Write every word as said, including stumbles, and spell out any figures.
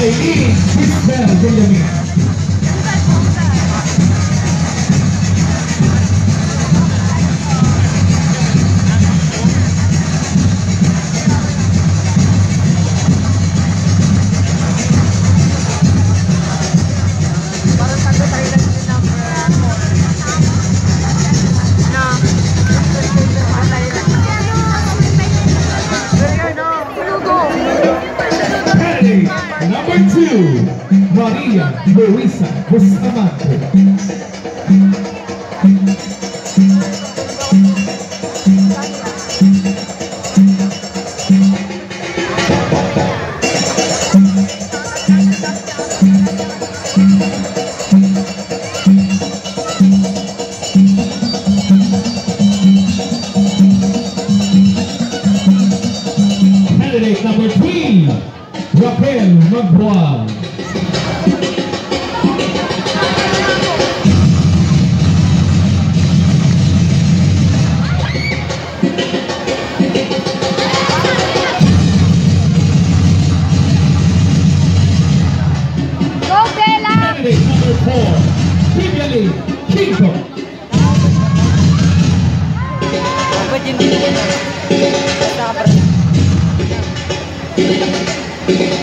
Aileen Crisbel Benjamin. Number two, Maria Luisa Bustamante. Candidate number three, Raquel Magbual. Go Bella! Candidate number four, Kimberly Kinko. Ba't yun?